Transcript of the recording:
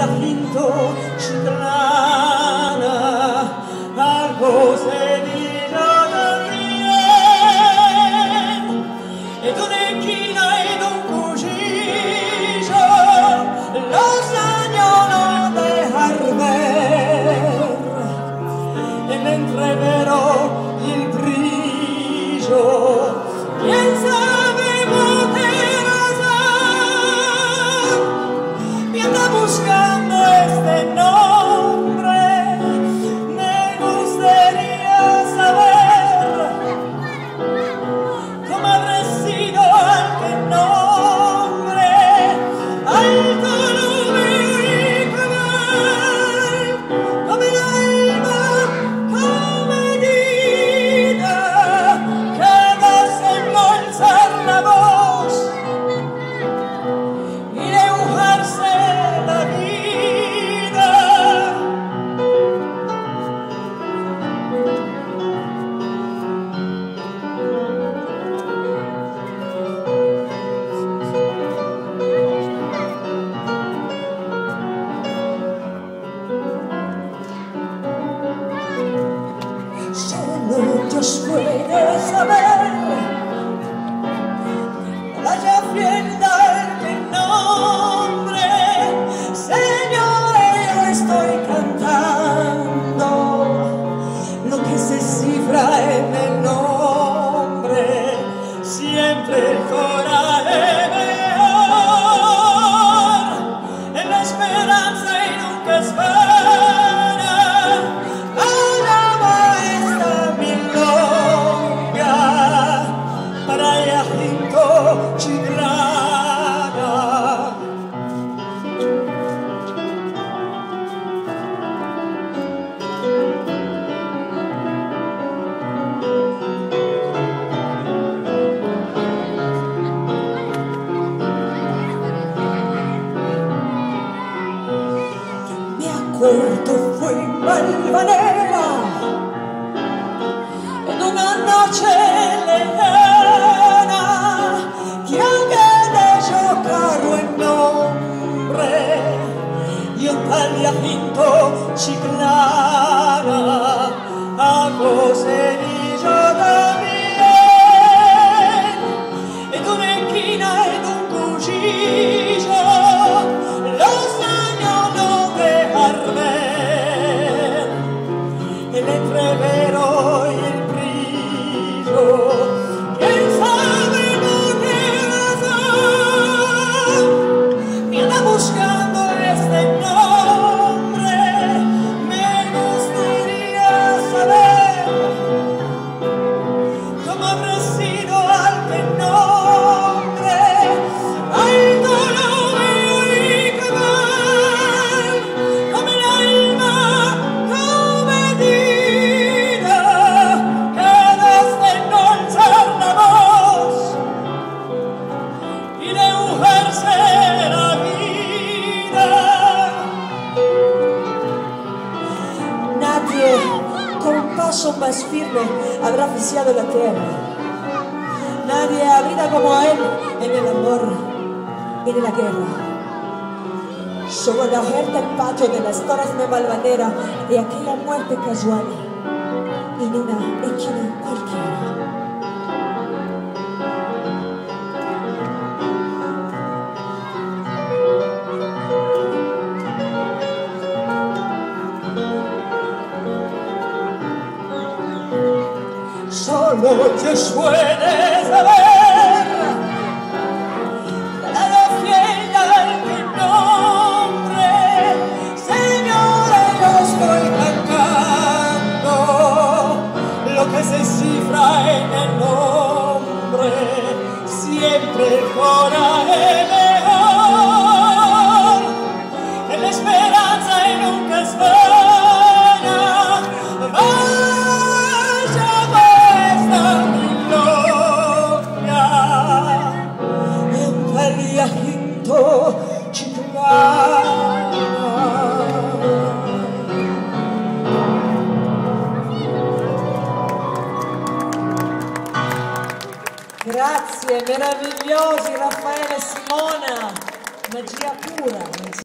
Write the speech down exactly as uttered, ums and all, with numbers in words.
tagliafinto citrana, algo se dice también, ed una esquina ed un cuchillo, los años no dejar ver, e mentre vero il brillo, piensa buscando este nombre, me gustaría saber cómo habrá sido aquel nombre, alto número y cabal, como el alma comedida, cada sembolzar la voz y dibujarse Dios puede saber la fiel del mi nombre, Señor, yo estoy cantando lo que se cifra en el nombre, siempre el coraje mejor, en la esperanza y nunca es vana. Corto fue Valvanera en una noche lejana que aunque de caro el nombre y un tagliafinto chiclana a coserillo también en una esquina en un cuchillo los años no dejar ver el entrevero y el brillo, quién sabe por qué razón me anda buscando este nombre, me gustaría saber cómo habrá sido aquel nombre, alto número y cabal, como el alma comedida, que desde endulzar la voz y dibujarse la vida. Nadie con paso más firme habrá oficiado la tierra. Nadie habita como él en el amor y en la guerra. Sobre la oferta patio de las torres de Valvanera y aquella muerte casual en una esquina cualquiera. Solo Dios puede saber la fiel de mi nombre, Señor, yo estoy cantando lo que se cifra en el nombre, siempre el coraje mejor, en la esperanza y nunca es vana. Grazie, meravigliosi Raffaele e Simona, magia pura.